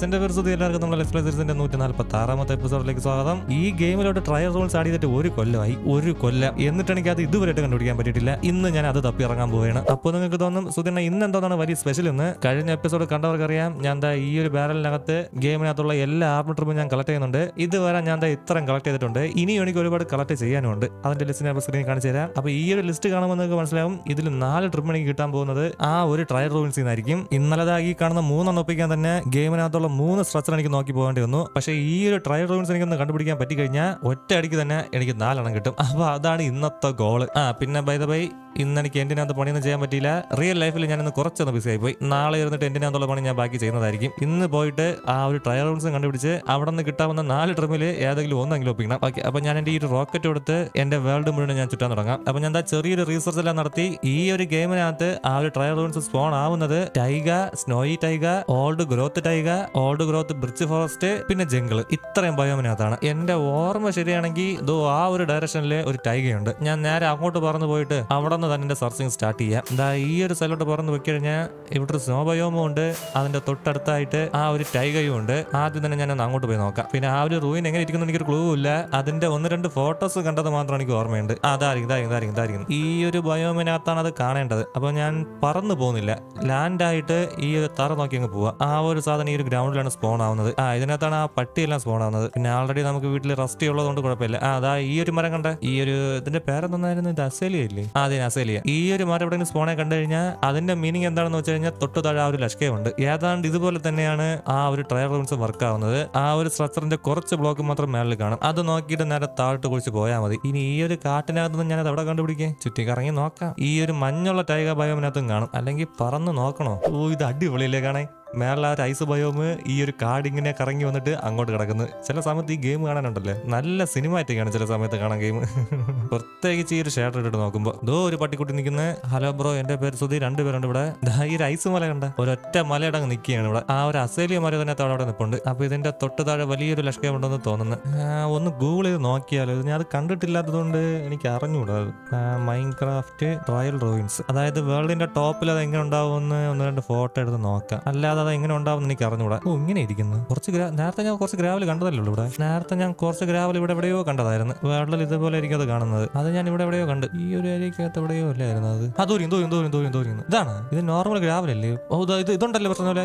എന്റെ പേര് സുധി. എല്ലാവർക്കും നമ്മുടെ ലെറ്റ്സ് പ്ലേ സീരീസിന്റെ 146ാമത്തെ എപ്പിസോഡിലേക്ക് സ്വാഗതം. ഈ ഗെയിമിലോട്ട് ട്രയൽ റൂൾസ് ആഡ് ചെയ്തിട്ട് ഒരു കൊല്ലമായി, ഒരു കൊല്ലം. എന്നിട്ട് എനിക്ക് അത് ഇതുവരെയായിട്ട് കണ്ടുപിടിക്കാൻ പറ്റിയിട്ടില്ല. ഇന്ന് ഞാൻ അത് തപ്പി ഇറങ്ങാൻ പോവുകയാണ്. അപ്പോൾ നിങ്ങൾക്ക് തോന്നും സുധീന ഇന്ന് എന്തോന്നാണ് വലിയ സ്പെഷ്യൽ എന്ന്. കഴിഞ്ഞ എപ്പിസോഡ് കണ്ടവർക്കറിയാം, ഞാൻ ഈ ഒരു ബാരലിനകത്ത് ഗെയിമിനകത്തുള്ള എല്ലാ ആർബിട്രും ഞാൻ കളക്ട് ചെയ്യുന്നുണ്ട്. ഇതുവരെ ഞാൻ ഇത്രയും കളക്ട് ചെയ്തിട്ടുണ്ട്. ഇനിയും എനിക്ക് ഒരുപാട് കളക്ട് ചെയ്യാനുണ്ട്. അതിന്റെ ലിസ്റ്റ് ഞാൻ സ്ക്രീനിൽ കാണിച്ചു തരാം. അപ്പോൾ ഈ ഒരു ലിസ്റ്റ് കാണുമ്പോൾ നിങ്ങൾക്ക് മനസ്സിലാവും ഇതിൽ 4 ട്രിപ്പ് എനിക്ക് കിട്ടാൻ പോകുന്നത് ആ ഒരു ട്രയൽ റൂൾസിൽ നിന്നായിരിക്കും. ഇന്നലെ ഈ കാണുന്ന 3 ഒപ്പിക്കാൻ തന്നെ ഗെയിമിനകത്തുള്ള 3 സ്ട്രക്ചർ എനിക്ക് നോക്കി പോകേണ്ടി വന്നു. പക്ഷേ ഈ ഒരു ട്രയൽ റൂൾസ് എനിക്കൊന്ന് കണ്ടുപിടിക്കാൻ പറ്റിക്കഴിഞ്ഞാൽ ഒറ്റ അടിക്ക് തന്നെ എനിക്ക് 4 കിട്ടും. അപ്പോൾ അതാണ് ഇന്നത്തെ ഗോള്. പിന്നെ ബൈ ദ ബൈ ഇന്ന് എനിക്ക് എന്തിനകത്ത് പണിയൊന്നും ചെയ്യാൻ പറ്റിയില്ല. റിയൽ ലൈഫിൽ ഞാനിന്ന് കുറച്ചൊന്ന് ബിസി ആയി പോയി. നാളെ ഇരുന്നിട്ട് എന്തിനകത്തുള്ള പണി ഞാൻ ബാക്കി ചെയ്യുന്നതായിരിക്കും. ഇന്ന് പോയിട്ട് ആ ഒരു ട്രയൽ റൂൾസും കണ്ടുപിടിച്ച് അവിടെ നിന്ന് കിട്ടാവുന്ന 4 ട്രിമിൽ ഏതെങ്കിലും ഒന്നെങ്കിലും ഒപ്പിക്കണം. ഓക്കെ, അപ്പോൾ ഞാൻ എൻ്റെ ഈ ഒരു റോക്കറ്റ് കൊടുത്ത് എൻ്റെ വേൾഡ് മുഴുവൻ ഞാൻ ചുറ്റാൻ തുടങ്ങാം. അപ്പോൾ ഞാൻ ചെറിയൊരു റീസർച്ച് എല്ലാം നടത്തി ഈ ഒരു ഗെയിമിനകത്ത് ആ ഒരു ട്രയൽ റൂൾസ് സ്പോൺ ആവുന്നത് taiga, snowy taiga, old growth taiga, old growth birch forest, പിന്നെ ജംഗിൾ. ഇത്രയും ബയോമിനകത്താണ്. എൻ്റെ ഓർമ്മ ശരിയാണെങ്കിൽ ഇതോ ആ ഒരു ഡയറക്ഷനിൽ ഒരു ടൈഗയുണ്ട്. ഞാൻ നേരെ അങ്ങോട്ട് പറന്ന് പോയിട്ട് അവിടെ തന്നെ സർച്ചിങ് സ്റ്റാർട്ട് ചെയ്യാം. ഈ ഒരു സ്ഥലത്തോട്ട് പറന്ന് പോയി കഴിഞ്ഞാൽ ഇവിടെ ഒരു സ്നോ ബയോമും ഉണ്ട്. അതിന്റെ തൊട്ടടുത്തായിട്ട് ആ ഒരു ടൈഗയും ഉണ്ട്. ആദ്യം തന്നെ ഞാൻ അങ്ങോട്ട് പോയി നോക്കാം. പിന്നെ ആ ഒരു റൂയിൻ എങ്ങനെ ഇരിക്കുന്നു എനിക്കൊരു ക്ലൂ ഇല്ല. അതിന്റെ 1-2 ഫോട്ടോസ് കണ്ടത് മാത്രം എനിക്ക് ഓർമ്മയുണ്ട്. ഇതായിരിക്കും ഈ ഒരു ബയോമിനകത്താണ് അത് കാണേണ്ടത്. അപ്പൊ ഞാൻ പറന്നു പോകുന്നില്ല, ലാൻഡായിട്ട് ഈ ഒരു തറ നോക്കി അങ്ങ് പോവാം. ആ ഒരു സാധനം ഈ ഒരു ഗ്രൗണ്ടിലാണ് സ്പോൺ ആവുന്നത്. ഇതിനകത്താണ് ആ പട്ടിയെല്ലാം സ്പോൺ ആവുന്നത്. പിന്നെ ആൾറെഡി നമുക്ക് വീട്ടിൽ റസ്റ്റ് ഉള്ളതുകൊണ്ട് കുഴപ്പമില്ല. അതാ ഈ ഒരു മരം കണ്ട, ഈ ഒരു ഇതിന്റെ പേരെന്തായിരുന്നു? ഇത് അസേലിയ ഇല്ലേ? അതെ, അസേലിയ. ഈ ഒരു മരം എവിടെ സ്പോണെ കണ്ടു കഴിഞ്ഞാൽ അതിന്റെ മീനിങ് എന്താണെന്ന് വെച്ച് കഴിഞ്ഞാൽ തൊട്ട് താഴെ ആ ഒരു ലഷ്കയുണ്ട്. ഏതാണ്ട് ഇതുപോലെ തന്നെയാണ് ആ ഒരു ട്രയൽ റൂൾസ് വർക്ക് ആവുന്നത്. ആ ഒരു സ്ട്രക്ചറിന്റെ കുറച്ച് ബ്ലോക്ക് മാത്രം മേളിൽ കാണും. അത് നോക്കിയിട്ട് നേരെ താഴോട്ട് കുറിച്ച് പോയാൽ മതി. ഇനി ഈ ഒരു കാട്ടിനകത്ത് നിന്ന് ഞാനത് എവിടെ കണ്ടുപിടിക്കേ? ചുറ്റി കറങ്ങി നോക്കാം. ഈ ഒരു മഞ്ഞുള്ള ടൈഗ ബയോമിനകത്തും കാണും. അല്ലെങ്കിൽ പറന്ന് നോക്കണോ? ഇത് അടിപൊളിയില്ലേ കാണാൻ. മേള ഒരു ഐസ് ബയോമ് ഈ ഒരു കാട് ഇങ്ങനെ കറങ്ങി വന്നിട്ട് അങ്ങോട്ട് കിടക്കുന്നു. ചില സമയത്ത് ഈ ഗെയിം കാണാനുണ്ടല്ലേ, നല്ല സിനിമാറ്റിക്കാണ് ചില സമയത്ത് കാണാൻ ഗെയിം. പ്രത്യേകിച്ച് ഈ ഒരു ഷേഡർ ഇട്ടിട്ട് നോക്കുമ്പോൾ ഒരു പട്ടിക്കുട്ടി നിൽക്കുന്നത്. ഹലോ ബ്രോ, എന്റെ പേര് സുധി. 2 പേരുണ്ട് ഇവിടെ. ഈ ഒരു ഐസ് മല കണ്ട, ഒരൊറ്റ മലയുടെ അങ്ങ് നിൽക്കുകയാണ് ഇവിടെ. ആ ഒരു അസേലിയ മല തന്നെ അവിടെ നിൽപ്പുണ്ട്. അപ്പൊ ഇതിന്റെ തൊട്ട് താഴെ വലിയൊരു ലഷ്കമുണ്ടെന്ന് തോന്നുന്നു. ഒന്ന് ഗൂഗിൾ ചെയ്ത് നോക്കിയാലോ. ഞാൻ അത് കണ്ടിട്ടില്ലാത്തതുകൊണ്ട് എനിക്ക് അറിഞ്ഞുകൂടാ. മൈൻക്രാഫ്റ്റ് ട്രയൽ റൂയിൻസ്, അതായത് വേൾഡിന്റെ ടോപ്പിൽ അത് എങ്ങനെ ഉണ്ടാവുമെന്ന് 1-2 ഫോട്ടോ എടുത്ത് നോക്കാം. അല്ലാതെ അത് എങ്ങനെ ഉണ്ടാവും എനിക്ക് അറിഞ്ഞൂടാ. ഇങ്ങനെ ഇരിക്കുന്നു. നേരത്തെ ഞാൻ കുറച്ച് ഗ്രാവൽ കണ്ടതല്ലോ ഇവിടെ. നേരത്തെ ഞാൻ കുറച്ച് ഗ്രാവൽ ഇവിടെ എവിടെയോ കണ്ടതായിരുന്നു. വേൾഡിൽ ഇതുപോലെ ആയിരിക്കും അത് കാണുന്നത്. അത് ഞാൻ ഇവിടെ എവിടെയോ കണ്ട്. ഈ ഒരു ഏരിയക്കകത്ത് എവിടെയോ അല്ലായിരുന്നു അത്. തോന്നുന്നു ഇതാണ്. ഇത് നോർമൽ ഗ്രാവൽ അല്ലേ? ഇതുണ്ടല്ലോ പ്രശ്നം പോലെ.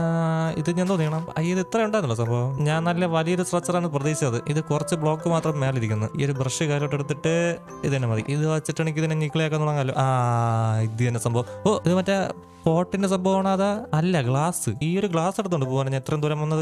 ഇത് ഞാൻ തോന്നിയണം. ഇത് ഇത്ര ഉണ്ടായിരുന്നല്ലോ സംഭവം. ഞാൻ നല്ല വലിയൊരു സ്ട്രക്ചറാണ് പ്രതീക്ഷിച്ചത്. ഇത് കുറച്ച് ബ്ലോക്ക് മാത്രം മേലിരിക്കുന്നു. ഈ ഒരു ബ്രഷ് കാലോട്ട് എടുത്തിട്ട് ഇത് തന്നെ മതി. ഇത് വെച്ചിട്ട് എനിക്ക് ഇതിനെ നിക്കളയാക്കാൻ തുടങ്ങാമല്ലോ. ഇത് തന്നെ സംഭവം. ഇത് മറ്റേ പോട്ടിന്റെ സംഭവമാണ്. അതാ അല്ല, ഗ്ലാസ്. ഈ ഒരു ഗ്ലാസ് എടുത്തോണ്ട് പോകാൻ ഞാൻ എത്രയും ദൂരം വന്നത്.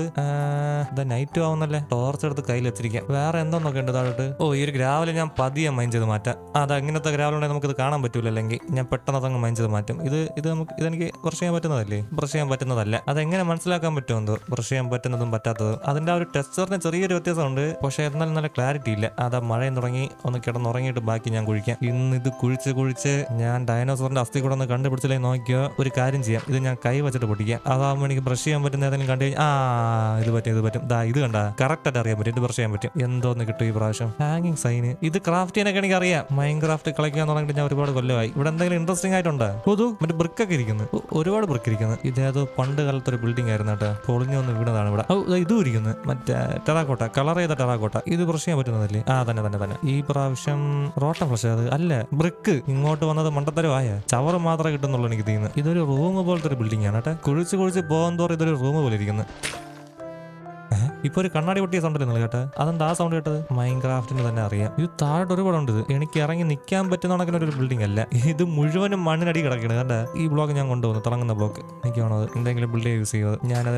നൈറ്റ് ആവുന്നല്ലേ. ടോർച്ച് എടുത്ത് കയ്യിൽ വെച്ചിരിക്കാം. വേറെ എന്തോന്നൊക്കെ ഉണ്ട് താഴോട്ട്. ഈ ഒരു ഗ്രാവൽ ഞാൻ പതിയെ മൈൻഡ് ചെയ്ത് മാറ്റാം. ഇങ്ങനത്തെ ഗ്രാവലുണ്ടെങ്കിൽ നമുക്കിത് കാണാൻ പറ്റൂല. അല്ലെങ്കിൽ ഞാൻ പെട്ടെന്ന് അതങ്ങ് മൈൻഡ് ചെയ്ത് മാറ്റും. ഇതെനിക്ക് ബ്രഷ് ചെയ്യാൻ പറ്റുന്നതല്ലേ? ബ്രഷ് ചെയ്യാൻ പറ്റുന്നതല്ല. അതെങ്ങനെ മനസ്സിലാക്കാൻ പറ്റുമെന്തോ, ബ്രഷ് ചെയ്യാൻ പറ്റുന്നതും പറ്റാത്തതും. അതിന്റെ ആ ഒരു ടെക്സ്ചറിന് ചെറിയൊരു വ്യത്യാസമുണ്ട്. പക്ഷെ എന്നാലും നല്ല ക്ലാരിറ്റി ഇല്ല. മഴയും തുടങ്ങി. ഒന്ന് കിടന്നുറങ്ങിയിട്ട് ബാക്കി ഞാൻ കുഴിക്കാം. ഇന്ന് ഇത് കുഴിച്ച് ഞാൻ ഡൈനോസറിന്റെ അസ്ഥി കൂടെ ഒന്ന് കണ്ടുപിടിച്ചില്ലെങ്കിൽ നോക്കിയോ. ഒരു കാര്യം ചെയ്യാം, ഇത് ഞാൻ കൈ വെച്ചിട്ട് പൊട്ടിക്കാം. അതാകുമ്പോൾ എനിക്ക് ബ്രഷ് ചെയ്യാൻ പറ്റുന്ന ഏതെങ്കിലും കണ്ടു കഴിഞ്ഞാൽ ഇത് പറ്റും. ഇത് കണ്ട കറക്റ്റ് ആയിട്ട് അറിയാൻ പറ്റും. ഇത് ബ്രഷ് ചെയ്യാൻ പറ്റും. എന്തോന്ന് കിട്ടും ഈ പ്രാവശ്യം? ഹാങ്ങിങ് സൈന്. ഇത് ക്രാഫ്റ്റ് ചെയ്യാനൊക്കെ എനിക്ക് അറിയാം. മൈൻക്രാഫ്റ്റ് കളിക്കാൻ തുടങ്ങിയിട്ട് ഞാൻ ഒരുപാട് കൊല്ലമായി. ഇവിടെ എന്തെങ്കിലും ഇൻട്രസ്റ്റിംഗ് ആയിട്ടുണ്ടോ? മറ്റേ ബ്രിക്കൊക്കെ ഇരിക്കുന്നു. ഒരുപാട് ബ്രിക്ക് ഇരിക്കുന്നു. ഇതേതോ പണ്ട് കാലത്തൊരു ബിൽഡിംഗ് ആയിരുന്നു കേട്ടോ. പൊളിഞ്ഞു വന്ന് വീണതാണ് ഇവിടെ. ഇതും ഇരിക്കുന്നു. മറ്റേ ടെറാക്കോട്ട, കളർ ചെയ്ത ടെറാക്കോട്ട. ഇത് ബ്രഷ് ചെയ്യാൻ പറ്റുന്നതല്ലേ? തന്നെ. ഈ പ്രാവശ്യം റോട്ടം ഫ്ലഷ്. അത് അല്ല, ബ്രിക്ക്. ഇങ്ങോട്ട് വന്നത് മണ്ടത്തരമായ ചവറ് മാത്രമേ കിട്ടുന്നുള്ളൂ എനിക്ക് തീന്ന്. ഇതൊരു റൂം പോലത്തെ ഒരു ബിൽഡിംഗ് ആണ് കേട്ടോ. കുഴിച്ച് പോകാൻ തോറും ഇതൊരു റൂം പോലെ ഇരിക്കുന്നു. ഇപ്പൊ ഒരു കണ്ണാടി പൊട്ടിയ സൗണ്ട് നിങ്ങൾ കേട്ടോ. അതെന്താ ആ സൗണ്ട് കേട്ടത്? മൈൻക്രാഫ്റ്റിന് തന്നെ അറിയാം. ഇത് താഴെ ഒരുപാട് ഉണ്ട്. എനിക്ക് ഇറങ്ങി നിൽക്കാൻ പറ്റുന്ന ഒരു ബിൽഡിംഗ് അല്ല. ഇത് മുഴുവനും മണ്ണിനടി കിടക്കണം. കണ്ട ഈ ബ്ലോക്ക് ഞാൻ കൊണ്ടുവന്നു. തിളങ്ങുന്ന ബ്ലോക്ക്. എനിക്കാണോ അത് എന്തെങ്കിലും ബിൽഡ് യൂസ് ചെയ്തത്? ഞാനത്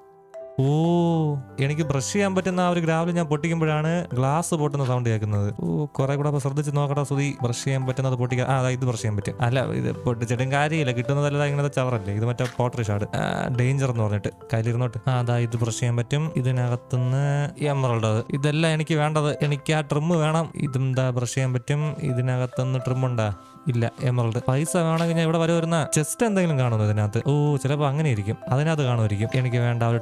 എനിക്ക് ബ്രഷ് ചെയ്യാൻ പറ്റുന്ന ആ ഒരു ഗ്രാവൽ ഞാൻ പൊട്ടിക്കുമ്പോഴാണ് ഗ്ലാസ് പൊട്ടുന്ന സൗണ്ട് കേൾക്കുന്നത്. കുറെ കൂടെ ശ്രദ്ധിച്ച് നോക്കട്ടെ സുധി. ബ്രഷ് ചെയ്യാൻ പറ്റുന്നത് പൊട്ടിക്കാൻ. ഇത് ബ്രഷ് ചെയ്യാൻ പറ്റും. അല്ല, ഇത് പൊട്ടിച്ചിട്ടും കാര്യമില്ല. കിട്ടുന്നതല്ല ഇങ്ങനത്തെ ചവറല്ലേ. ഇത് മറ്റേ പോട്ടറി ഷാഡ്. ഡേഞ്ചർ എന്ന് പറഞ്ഞിട്ട് കയ്യിലിരുന്നോട്ട്. ഇത് ബ്രഷ് ചെയ്യാൻ പറ്റും. ഇതിനകത്തുനിന്ന് എമറൽഡ്. ഇതെല്ലാം എനിക്ക് വേണ്ടത്. എനിക്ക് ആ ട്രിം വേണം. ഇതെന്താ ബ്രഷ് ചെയ്യാൻ പറ്റും. ഇതിനകത്തുനിന്ന് ട്രിം ഉണ്ടാ? ഇല്ല. എമറൽഡ്. പൈസ വേണമെങ്കിൽ ഞാൻ ഇവിടെ വരുന്ന ചെസ്റ്റ് എന്തെങ്കിലും കാണുന്നു ഇതിനകത്ത്. ചിലപ്പോൾ അങ്ങനെ ഇരിക്കും. അതിനകത്ത് കാണുമായിരിക്കും. എനിക്ക് വേണ്ട ഒരു ട്രിം അല്ല.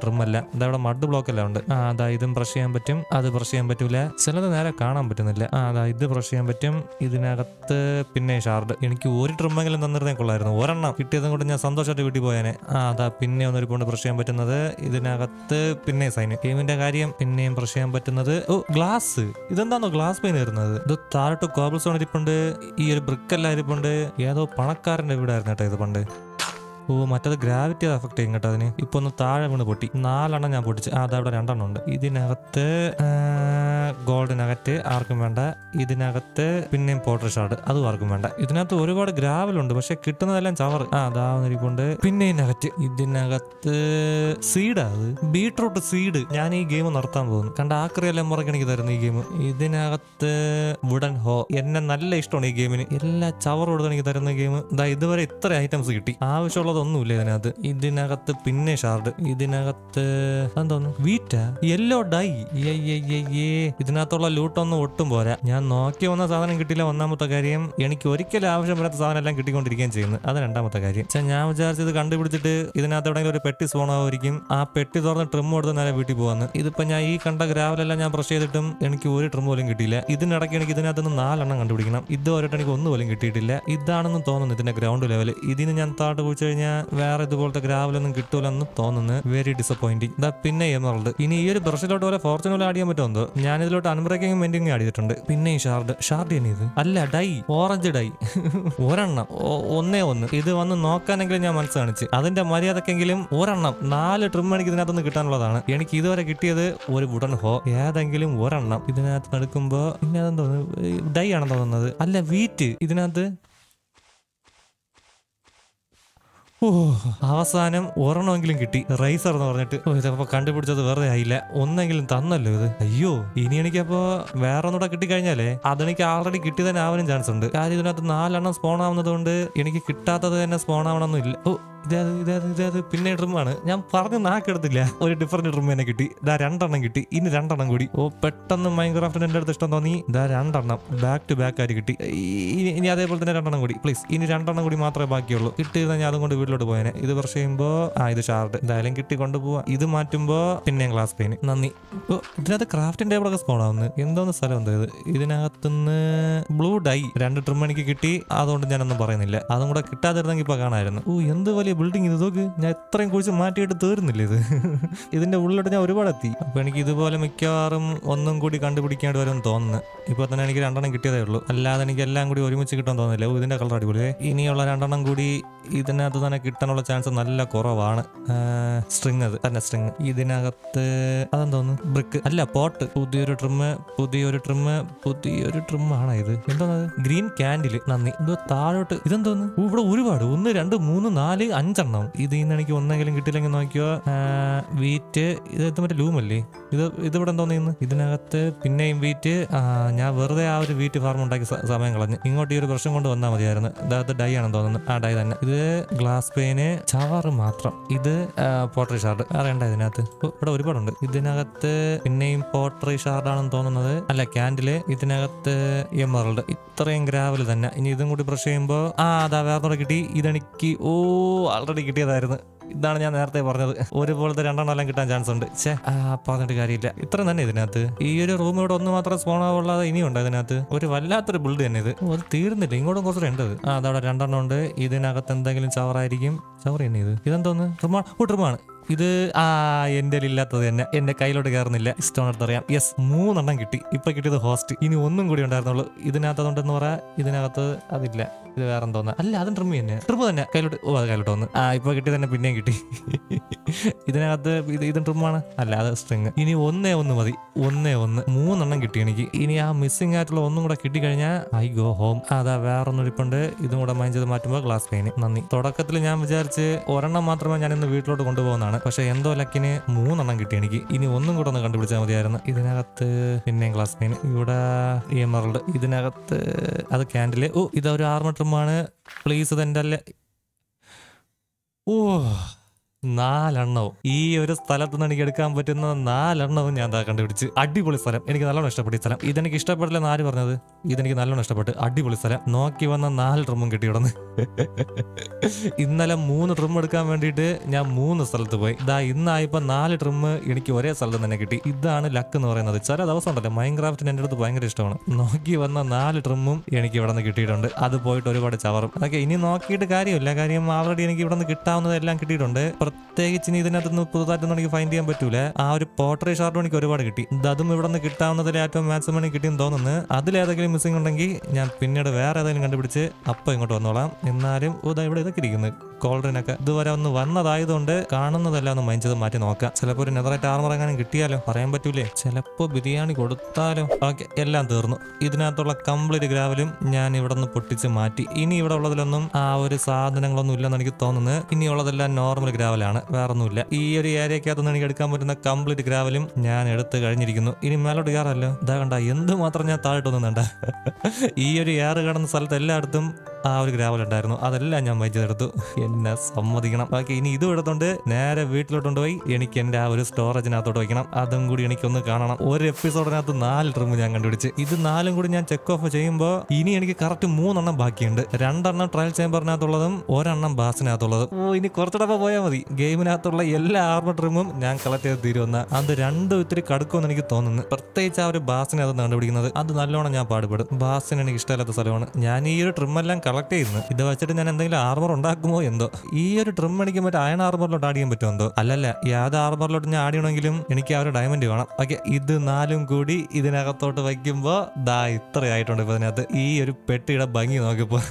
അതവിടെ മഡ് ബ്ലോക്ക് എല്ലാം ഉണ്ട്. അതാ ഇതും ബ്രഷ് ചെയ്യാൻ പറ്റും, അത് ബ്രഷ് ചെയ്യാൻ പറ്റൂല, ചിലത് നേരെ കാണാൻ പറ്റുന്നില്ല. അതാ ഇത് ബ്രഷ് ചെയ്യാൻ പറ്റും. ഇതിനകത്ത് പിന്നെ ഷാർഡ്. എനിക്ക് ഒരു ട്രിമ്മെങ്കിലും തന്നിരുന്നേ കൊള്ളായിരുന്നു. ഒരെണ്ണം കിട്ടിയതും കൊണ്ട് ഞാൻ സന്തോഷമായിട്ട് വീട്ടിൽ പോയാനെ. അതാ പിന്നെ ഒന്നൊരു പോണ്ട് ബ്രഷ് ചെയ്യാൻ പറ്റുന്നത്. ഇതിനകത്ത് പിന്നെ സൈന് ഗെയിമിന്റെ കാര്യം പിന്നെയും ബ്രഷ് ചെയ്യാൻ പറ്റുന്നത്. ഓ ഗ്ലാസ്, ഇതെന്താണോ ഗ്ലാസ് പെയിൻ വരുന്നത്? ഇത് താഴോട്ട് കോബിൾ സ്റ്റോൺ ഇരിപ്പുണ്ട്, ഈ ഒരു ബ്രിക്ക് എല്ലാം ഇരിപ്പുണ്ട്. ഏതോ പണക്കാരന്റെ വീടായിരുന്നു കേട്ടോ ഇത് പണ്ട്. ഓ മറ്റത് ഗ്രാവിറ്റി അഫക്ട് ചെയ്യും കേട്ടോ അതിന്. ഇപ്പൊ ഒന്ന് താഴെ വീണ് പൊട്ടി. 4 ഞാൻ പൊട്ടിച്ച്. അതവിടെ 2 ഉണ്ട്. ഇതിനകത്ത് ഗോൾഡ് നഗറ്റ് ആർക്കും വേണ്ട. ഇതിനകത്ത് പിന്നെയും പോട്ടർ ഷാർഡ്, അതും ആർക്കും വേണ്ട. ഇതിനകത്ത് ഒരുപാട് ഗ്രാവലുണ്ട്, പക്ഷെ കിട്ടുന്നതെല്ലാം ചവർ. അതാവുന്നിരിപ്പുണ്ട്. പിന്നെയും നഗറ്റ്. ഇതിനകത്ത് സീഡാ, അത് ബീട്രൂട്ട് സീഡ്. ഞാൻ ഈ ഗെയിം നടത്താൻ പോകുന്നു. കണ്ട ആക്രിയെല്ലാം മുറക്ക് എനിക്ക് തരുന്നു ഈ ഗെയിം. ഇതിനകത്ത് വുഡൻ ഹോ. എന്നെ നല്ല ഇഷ്ടമാണ് ഈ ഗെയിമിന്. എല്ലാ ചവറും കൊടുത്ത് എനിക്ക് തരുന്ന ഗെയിം. ഇതുവരെ ഇത്ര ഐറ്റംസ് കിട്ടി. ആവശ്യമുള്ളത് ഒന്നുമില്ല ഇതിനകത്ത്. ഇതിനകത്ത് പിന്നെ ഷാർഡ്. ഇതിനകത്ത് എന്തോന്നു വീറ്റാ, യെല്ലോ ഡൈ. ഇതിനകത്തുള്ള ലൂട്ടൊന്നും ഒട്ടും പോരാ. ഞാൻ നോക്കി വന്ന സാധനം കിട്ടില്ല, ഒന്നാമത്തെ കാര്യം. എനിക്ക് ഒരിക്കലും ആവശ്യം വരാത്ത സാധനം എല്ലാം കിട്ടിക്കൊണ്ടിരിക്കുകയും ചെയ്യുന്നു, അത് രണ്ടാമത്തെ കാര്യം. ഞാൻ വിചാരിച്ചത് കണ്ടുപിടിച്ചിട്ട് ഇതിനകത്ത് എവിടെയെങ്കിലും ഒരു പെട്ടി സ്പോണാവുമായിരിക്കും. ആ പെട്ടി തുറന്ന് ട്രിം കൊടുത്ത് നേരെ വീട്ടിൽ പോകാന്ന്. ഇതിപ്പോ ഞാൻ ഈ കണ്ട ഗ്രാവലെല്ലാം ഞാൻ ബ്രഷ് ചെയ്തിട്ടും എനിക്ക് ഒരു ട്രിം പോലും കിട്ടിയില്ല. ഇതിനിടയ്ക്ക് എനിക്ക് ഇതിനകത്ത് 4 കണ്ടുപിടിക്കണം. ഇതുവരെയായിട്ട് എനിക്ക് ഒന്നുപോലും കിട്ടിയിട്ടില്ല. ഇതാണെന്ന് തോന്നുന്നു ഇതിന്റെ ഗ്രൗണ്ട് ലെവൽ. ഇതിന് ഞാൻ താട്ട് പോയി കഴിഞ്ഞാൽ വേറെ ഇതുപോലത്തെ ഗ്രാവലൊന്നും കിട്ടൂലെന്ന് തോന്നുന്നു. Very disappointing. പിന്നെ എമറൽഡ്. ഇനി ഈ ഒരു ബ്രഷിലോട്ട് പോലെ ഫോർച്യൂൺ പോലെ ആഡ് ചെയ്യാൻ പറ്റുമോ? ഞാൻ ഇതിലോട്ട് അൺബ്രേക്കിംഗ് മെന്റിങ് ആഡ് ചെയ്തിട്ടുണ്ട്. പിന്നെ ഈ ഷാർഡ്. ഷാർഡ് തന്നെ ഇത് അല്ല, ഡൈ, ഓറഞ്ച് ഡൈ. ഒരെണ്ണം, ഒന്നേ ഒന്ന്. ഇത് വന്ന് നോക്കാനെങ്കിലും ഞാൻ മനസ്സ് കാണിച്ച്. അതിന്റെ മര്യാദക്കെങ്കിലും ഒരെണ്ണം. 4 ട്രിം എനിക്ക് ഇതിനകത്തുനിന്ന് കിട്ടാനുള്ളതാണ്. എനിക്ക് ഇതുവരെ കിട്ടിയത് ഒരു വുഡൻ ഹോ, ഏതെങ്കിലും ഒരെണ്ണം. ഇതിനകത്ത് എടുക്കുമ്പോ പിന്നെ അതെന്തോ ഡൈ ആണെന്ന് തോന്നുന്നത്. അല്ല, വീറ്റ്. ഇതിനകത്ത് അവസാനം ഒരെണ്ണമെങ്കിലും കിട്ടി. റൈസർ എന്ന് പറഞ്ഞിട്ട്. ഇതപ്പോ കണ്ടുപിടിച്ചത് വെറുതെ ആയില്ല. ഒന്നെങ്കിലും തന്നല്ലോ ഇത്. അയ്യോ, ഇനി എനിക്കപ്പോ വേറെ ഒന്നുകൂടെ കിട്ടിക്കഴിഞ്ഞാലേ അതെനിക്ക് ആൾറെഡി കിട്ടി തന്നെ ആവാനും ചാൻസ് ഉണ്ട്. കാര്യം ഇതിനകത്ത് 4 സ്പോൺ ആവുന്നത് കൊണ്ട് എനിക്ക് കിട്ടാത്തത് തന്നെ സ്പോൺ ആവണമെന്നും ഇല്ല. ഇതേത് പിന്നെ ട്രിമ്മാണ്. ഞാൻ പറഞ്ഞ് നാക്കെടുത്തില്ല. ഒരു ഡിഫറെന്റ് ട്രിം തന്നെ കിട്ടി. 2 കിട്ടി. ഇനി 2 കൂടി. പെട്ടെന്ന് മൈൻക്രാഫ്റ്റിന് എന്റെ അടുത്ത് ഇഷ്ടം തോന്നി. 2 ബാക്ക് ടു ബാക്ക് ആയിട്ട് കിട്ടി. ഇനി അതേപോലെ തന്നെ 2 കൂടി പ്ലീസ്. ഇനി 2 കൂടി മാത്രമേ ബാക്കിയുള്ളൂ. കിട്ടിയിരുന്ന ഞാൻ അതും കൊണ്ട് വീട്ടിലോട്ട് പോയേനെ. ഇത് ബ്രഷ് ചെയ്യുമ്പോ ഇത് ഷാർഡ് എന്തായാലും കിട്ടി കൊണ്ടുപോവാ. ഇത് മാറ്റുമ്പോ പിന്നെയും ഗ്ലാസ് പെയിൻ. നന്ദി. ഇതിനകത്ത് ക്രാഫ്റ്റിംഗ് ടേബിളൊക്കെ സ്പോൺ ആവുന്നു. എന്തോന്ന് സ്ഥലം എന്താ ഇത്? ഇതിനകത്തുനിന്ന് ബ്ലൂ ഡൈ 2 ട്രിം എനിക്ക് കിട്ടി. അതുകൊണ്ട് ഞാനൊന്നും പറയുന്നില്ല. അതും കൂടെ കിട്ടാതിരുന്നെങ്കിൽ ഇപ്പൊ കാണാമായിരുന്നു. എന്ത് വലിയ ബിൽഡിംഗ് ഇത് നോക്ക്. ഞാൻ എത്രയും കുറിച്ച് മാറ്റിയിട്ട് തീർന്നില്ല ഇത്. ഇതിന്റെ ഉള്ളിലോട്ട് ഞാൻ ഒരുപാട് എത്തി. അപ്പൊ എനിക്ക് ഇതുപോലെ മിക്കവാറും ഒന്നും കൂടി കണ്ടുപിടിക്കേണ്ടി വരും തോന്നുന്നു. ഇപ്പൊ തന്നെ എനിക്ക് 2 കിട്ടിയതേ ഉള്ളൂ. അല്ലാതെ എനിക്ക് എല്ലാം കൂടി ഒരുമിച്ച് കിട്ടാൻ തോന്നുന്നില്ല. ഇതിന്റെ കളർ അടിപൊളി. ഇനിയുള്ള 2 കൂടി ഇതിനകത്ത് തന്നെ കിട്ടാനുള്ള ചാൻസ് നല്ല കുറവാണ്. സ്ട്രിങ്, അത് തന്നെ സ്ട്രിങ്. ഇതിനകത്ത് അതെന്തോന്നു ബ്രിക്ക് അല്ല, പോട്ട്. പുതിയൊരു ട്രിം ആണ് ഇത്. എന്തോന്നത്? Green candle. നന്ദി. എന്തോ താഴോട്ട് ഇതെന്തോന്ന്? ഇവിടെ ഒരുപാട് 1 2 3 4 5 ഇതിൽ നിന്ന് എനിക്ക് ഒന്നെങ്കിലും കിട്ടില്ലെങ്കിൽ നോക്കിയോ. വീറ്റ്. ഇത് മറ്റേ ലൂമല്ലേ ഇത്? ഇതിവിടെ എന്തോന്നു? ഇതിനകത്ത് പിന്നെയും വീറ്റ്. ഞാൻ വെറുതെ ആ ഒരു വീറ്റ് ഫാർം ഉണ്ടാക്കി സമയം കളഞ്ഞ്. ഇങ്ങോട്ട് ഈ ഒരു ബ്രഷും കൊണ്ട് വന്നാൽ മതിയായിരുന്നു. ഇതകത്ത് ഡൈ ആണെന്ന് തോന്നുന്നു. ഡൈ തന്നെ. ഇത് ഗ്ലാസ് പെയിന്, ചവറ് മാത്രം. ഇത് പോട്ടറി ഷാർഡ്. വേണ്ട ഇതിനകത്ത്. ഇവിടെ ഒരുപാടുണ്ട്. ഇതിനകത്ത് പിന്നെയും പോട്ടറി ഷാർഡാണെന്ന് തോന്നുന്നത്. അല്ല, ക്യാൻഡില്. ഇതിനകത്ത് എമറൽഡ്. ഇത്രയും ഗ്രാവൽ തന്നെ. ഇനി ഇതും കൂടി ബ്രഷ് ചെയ്യുമ്പോ അതാ വേറെ കിട്ടി. ഇതെനിക്ക് ആൾറെഡി കിട്ടിയതായിരുന്നു. ഇതാണ് ഞാൻ നേരത്തെ പറഞ്ഞത്. ഒരുപോലത്തെ 2 കിട്ടാൻ ചാൻസ് ഉണ്ട്. പറഞ്ഞിട്ട് കാര്യമില്ല. ഇത്ര തന്നെ ഇതിനകത്ത്. ഈ ഒരു റൂം ഇവിടെ ഒന്ന് മാത്രം സ്പോൺ ആവുള്ളാതെ ഇനിയുണ്ട് ഇതിനകത്ത്. ഒരു വല്ലാത്തൊരു ബിൽഡ് തന്നെ ഇത്. അത് തീർന്നില്ല. ഇങ്ങോട്ടും കുറച്ച് ഉണ്ട്. അതവിടെ 2 ഉണ്ട്. ഇതിനകത്ത് എന്തെങ്കിലും ചവറായിരിക്കും. ചവർ തന്നെ ഇത്. ഇതെന്തോന്ന്? ട്രിമാണ്. ഇത് എന്റെ ഇല്ലാത്തത് തന്നെ. എന്റെ കയ്യിലോട്ട് കയറുന്നില്ല. സ്റ്റോൺ എടുത്തറിയാം. യെസ്, 3 കിട്ടി. ഇപ്പൊ കിട്ടിയത് ഹോസ്റ്റ്. ഇനി 1 കൂടി ഉണ്ടായിരുന്നുള്ളൂ. ഇതിനകത്ത് അതുണ്ടെന്ന് പറയാ. ഇതിനകത്ത് അതില്ല. ഇത് വേറെ എന്തോന്നാ? അല്ല, അതും ട്രിം തന്നെ. കയ്യിലോട്ട് അത് കയ്യിലോട്ട് വന്ന്. ഇപ്പൊ കിട്ടി തന്നെ. പിന്നെയും കിട്ടി. ഇതിനകത്ത് ഇതും ട്രിമാണ്. അല്ല, അത് സ്ട്രിങ്. ഇനി 1 മതി. 1 3 കിട്ടി എനിക്ക്. ഇനി ആ മിസ്സിംഗ് ആയിട്ടുള്ള 1 കൂടെ കിട്ടിക്കഴിഞ്ഞാൽ ഐ ഗോ ഹോം. അതാ വേറൊന്നും ഇരിപ്പുണ്ട്. ഇതും കൂടെ മൈൻഡ് ചെയ്ത് മാറ്റുമ്പോൾ ഗ്ലാസ് പെയിന്. നന്ദി. തുടക്കത്തിൽ ഞാൻ വിചാരിച്ച് 1 മാത്രമേ ഞാൻ ഇന്ന് വീട്ടിലോട്ട് കൊണ്ടുപോകുന്നതാണ്. പക്ഷെ എന്തോ ലക്കിന് 3 കിട്ടി എനിക്ക്. ഇനി 1 കൂടെ ഒന്ന് കണ്ടുപിടിച്ചാൽ മതിയായിരുന്നു. ഇതിനകത്ത് പിന്നെയും ഗ്ലാസ് പെയിൻ. ഇവിടെ എമറൽഡ്. ഇതിനകത്ത് അത് ക്യാൻഡില്. ഇതൊരു ആർമർ ട്രിമാണ്. പ്ലീസ് ഇതെന്റെ അല്ലേ. 4 എണ്ണവും ഈ ഒരു സ്ഥലത്ത് നിന്ന് എനിക്ക് എടുക്കാൻ പറ്റുന്ന 4 എണ്ണവും ഞാൻ കണ്ടുപിടിച്ച്. അടിപൊളി സ്ഥലം, എനിക്ക് നല്ലോണം ഇഷ്ടപ്പെട്ടു ഈ സ്ഥലം. ഇതെനിക്ക് ഇഷ്ടപ്പെടില്ലെന്ന് ആര് പറഞ്ഞത്? ഇതെനിക്ക് നല്ലോണം ഇഷ്ടപ്പെട്ടു. അടിപൊളി സ്ഥലം. നോക്കി വന്ന 4 ട്രിമ്മും കിട്ടിയിടന്ന്. ഇന്നലെ 3 ട്രിം എടുക്കാൻ വേണ്ടിയിട്ട് ഞാൻ 3 സ്ഥലത്ത് പോയി. ഇന്നായപ്പോ 4 ട്രിമ്മ് എനിക്ക് ഒരേ സ്ഥലത്ത് തന്നെ കിട്ടി. ഇതാണ് ലക്ക് എന്ന് പറയുന്നത്. ചില ദിവസം ഉണ്ടല്ലോ മൈൻക്രാഫ്റ്റിന് എൻ്റെ അടുത്ത് ഭയങ്കര ഇഷ്ടമാണ്. നോക്കി വന്ന 4 ട്രിമ്മും എനിക്ക് ഇവിടെ നിന്ന് കിട്ടിയിട്ടുണ്ട്. അത് പോയിട്ട് ഒരുപാട് ചവറും അതൊക്കെ ഇനി നോക്കിയിട്ട് കാര്യമില്ല. കാര്യം ആൾറെഡി എനിക്ക് ഇവിടെ നിന്ന് കിട്ടാവുന്നതെല്ലാം കിട്ടിയിട്ടുണ്ട്. പ്രത്യേകിച്ച് ഇനി ഇതിനകത്തുനിന്ന് പുതുതായിട്ടൊന്നും എനിക്ക് ഫൈൻഡ് ചെയ്യാൻ പറ്റൂല. ആ ഒരു പോർട്രേ ഷാർട്ടും എനിക്ക് ഒരുപാട് കിട്ടി. അതും ഇവിടെ നിന്ന് കിട്ടാവുന്നതിൽ ഏറ്റവും മാക്സിമം എനിക്ക് കിട്ടിയെന്ന് തോന്നുന്നു. അതിലേതെങ്കിലും മിസ്സിംഗ് ഉണ്ടെങ്കിൽ ഞാൻ പിന്നീട് വേറെ ഏതെങ്കിലും കണ്ടുപിടിച്ച് അപ്പം ഇങ്ങോട്ട് വന്നോളാം. എന്നാലും ഇവിടെ ഇതൊക്കെ ഇരിക്കുന്നു കോൾഡ്രിനൊക്കെ. ഇതുവരെ ഒന്ന് വന്നതായതുകൊണ്ട് കാണുന്നതെല്ലാം ഒന്ന് മൈൻഡ് ചെയ്ത് മാറ്റി നോക്കാം. ചിലപ്പോൾ ഒരു നെതറായിട്ട് ആർമർ എങ്ങാനും കിട്ടിയാലോ, പറയാൻ പറ്റൂലേ. ചിലപ്പോൾ ബിരിയാണി കൊടുത്താലോ. ഓക്കെ, എല്ലാം തീർന്നു. ഇതിനകത്തുള്ള കംപ്ലീറ്റ് ഗ്രാവലും ഞാൻ ഇവിടെ നിന്ന് പൊട്ടിച്ച് മാറ്റി. ഇനി ഇവിടെ ഉള്ളതിലൊന്നും ആ ഒരു സാധനങ്ങളൊന്നും ഇല്ലെന്ന് എനിക്ക് തോന്നുന്നു. ഇനിയുള്ളതെല്ലാം നോർമൽ ഗ്രാവലാണ്, വേറൊന്നുമില്ല. ഈ ഒരു ഏരിയക്കകത്തുനിന്ന് എനിക്ക് എടുക്കാൻ പറ്റുന്ന കംപ്ലീറ്റ് ഗ്രാവലും ഞാൻ എടുത്ത് കഴിഞ്ഞിരിക്കുന്നു. ഇനി മേലോട്ട് കയറല്ലോ. ഇതാ കണ്ട എന്തുമാത്രം ഞാൻ താഴോട്ടൊന്നുണ്ട. ഈ ഒരു ഏറ് കിടന്ന സ്ഥലത്ത് എല്ലായിടത്തും ആ ഒരു ഗ്രാവൽ ഉണ്ടായിരുന്നു. അതെല്ലാം ഞാൻ വെച്ചെടുത്തു. എന്നെ സമ്മതിക്കണം. ബാക്കി ഇനി ഇതും എടുത്തോണ്ട് നേരെ വീട്ടിലോട്ട് പോയി എനിക്ക് എന്റെ ആ ഒരു സ്റ്റോറേജിനകത്തോട്ട് വയ്ക്കണം. അതും കൂടി എനിക്കൊന്ന് കാണണം. ഒരു എപ്പിസോഡിനകത്ത് 4 ട്രിം ഞാൻ കണ്ടുപിടിച്ച്. ഇത് 4 കൂടി ഞാൻ ചെക്ക് ഓഫ് ചെയ്യുമ്പോൾ ഇനി എനിക്ക് കറക്റ്റ് 3 എണ്ണം ബാക്കിയുണ്ട്. 2 എണ്ണം ട്രയൽ ചേമ്പറിനകത്തുള്ളതും 1 എണ്ണം ബാസിനകത്തുള്ളതും. ഇനി കുറച്ചിടപ്പോ പോയാൽ മതി. ഗെയിമിനകത്തുള്ള എല്ലാ ആർമർ ട്രിമ്മും ഞാൻ കളക്ട് ചെയ്ത് തീരുമെന്ന. അത് രണ്ടും ഇത്തിരി കടുക്കുമെന്ന് എനിക്ക് തോന്നുന്നു. പ്രത്യേകിച്ച് ആ ഒരു ബാസിനകത്ത് കണ്ടുപിടിക്കുന്നത് അത് നല്ലോണം ഞാൻ പാടുപെടും. ബാസിന് എനിക്ക് ഇഷ്ടമില്ലാത്ത സ്ഥലമാണ്. ഞാൻ ഈ ഒരു ട്രിമ്മെല്ലാം കളക്ട് ചെയ്യുന്നു. ഇത് വെച്ചിട്ട് ഞാൻ എന്തെങ്കിലും ആർമർ ഉണ്ടാക്കുമോ എന്തോ. ഈ ഒരു ട്രിം എനിക്ക് മറ്റേ അയൺ ആർമറിലോട്ട് ആഡ് ചെയ്യാൻ പറ്റുമോ എന്തോ. അല്ലല്ല, യാത് ആർമറിലോട്ട് ഞാൻ ആഡ് ചെയ്യണമെങ്കിലും എനിക്ക് ആ ഒരു ഡയമണ്ട് വേണം. ഓക്കെ, ഇത് 4 കൂടി ഇതിനകത്തോട്ട് വയ്ക്കുമ്പോ ഇത്രയായിട്ടുണ്ട്. ഇപ്പൊ ഇതിനകത്ത് ഈ ഒരു പെട്ടിയുടെ ഭംഗി നോക്കിയപ്പോ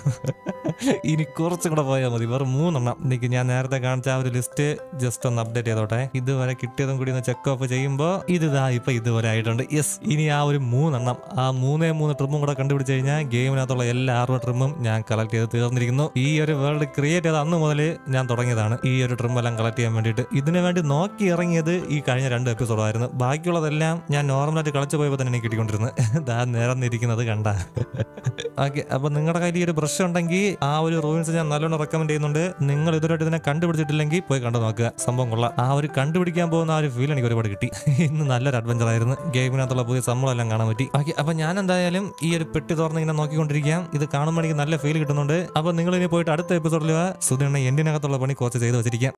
ഇനി കുറച്ചും കൂടെ പോയാൽ മതി. വെറും 3 എണ്ണം. എനിക്ക് ഞാൻ നേരത്തെ കാണിച്ച ആ ഒരു ലിസ്റ്റ് ജസ്റ്റ് ഒന്ന് അപ്ഡേറ്റ് ചെയ്തോട്ടെ. ഇതുവരെ കിട്ടിയതും കൂടി ഒന്ന് ചെക്ക് ഓഫ് ചെയ്യുമ്പോ ഇപ്പൊ ഇതുവരെ ആയിട്ടുണ്ട്. യെസ്, ഇനി ആ ഒരു 3 എണ്ണം, ആ 3 ട്രിമ്മും കൂടെ കണ്ടുപിടിച്ച് കഴിഞ്ഞാൽ ഗെയിമിനകത്തുള്ള എല്ലാ 6 ട്രിമ്മും ഞാൻ കളക്ട് ചെയ്ത് തീർന്നിരിക്കുന്നു. ഈ ഒരു വേൾഡ് ക്രിയേറ്റ് ചെയ്ത അന്ന് മുതൽ ഞാൻ തുടങ്ങിയതാണ് ഈ ഒരു ട്രിമ്മെല്ലാം കളക്ട് ചെയ്യാൻ വേണ്ടിയിട്ട്. ഇതിനു വേണ്ടി നോക്കി ഇറങ്ങിയത് ഈ കഴിഞ്ഞ 2 എപ്പിസോഡായിരുന്നു. ബാക്കിയുള്ളതെല്ലാം ഞാൻ നോർമലായിട്ട് കളിച്ചു പോയപ്പോൾ തന്നെ എനിക്ക് കിട്ടിക്കൊണ്ടിരുന്നത്. നിരന്നിരിക്കുന്നത് കണ്ട. ഓക്കെ, അപ്പൊ നിങ്ങളുടെ കയ്യിൽ ഈ ഒരു ബ്രഷ് ഉണ്ടെങ്കിൽ ആ ഒരു റൂയിൻസ് ഞാൻ നല്ലോണം റെക്കമെൻഡ് ചെയ്യുന്നുണ്ട്. നിങ്ങൾ ഇതുവരെയായിട്ട് ഇതിനെ കണ്ടുപിടിച്ചിട്ടില്ലെങ്കിൽ പോയി കണ്ടു നോക്കുക. സംഭവം കൊള്ളാം. ആ ഒരു കണ്ടുപിടിക്കാൻ പോകുന്ന ആ ഒരു ഫീൽ എനിക്ക് ഒരുപാട് കിട്ടി. ഇന്ന് നല്ലൊരു അഡ്വഞ്ചർ ആയിരുന്നു. ഗെയിമിനകത്തുള്ള പുതിയ സംഭവമെല്ലാം കാണാൻ പറ്റി. ഓക്കെ, അപ്പൊ ഞാൻ എന്തായാലും ഈ ഒരു പെട്ടി തുറന്ന് ഇങ്ങനെ നോക്കിക്കൊണ്ടിരിക്കാം. ഇത് കാണുമ്പോൾ എനിക്ക് നല്ല ഫീൽ കിട്ടുന്നുണ്ട്. അപ്പൊ നിങ്ങൾ ഇനി പോയിട്ട് അടുത്ത എപ്പിസോഡിൽ സുധീണ്ണ എന്റിനകത്തുള്ള പണി കുറച്ച് ചെയ്ത് വെച്ചിരിക്കാം.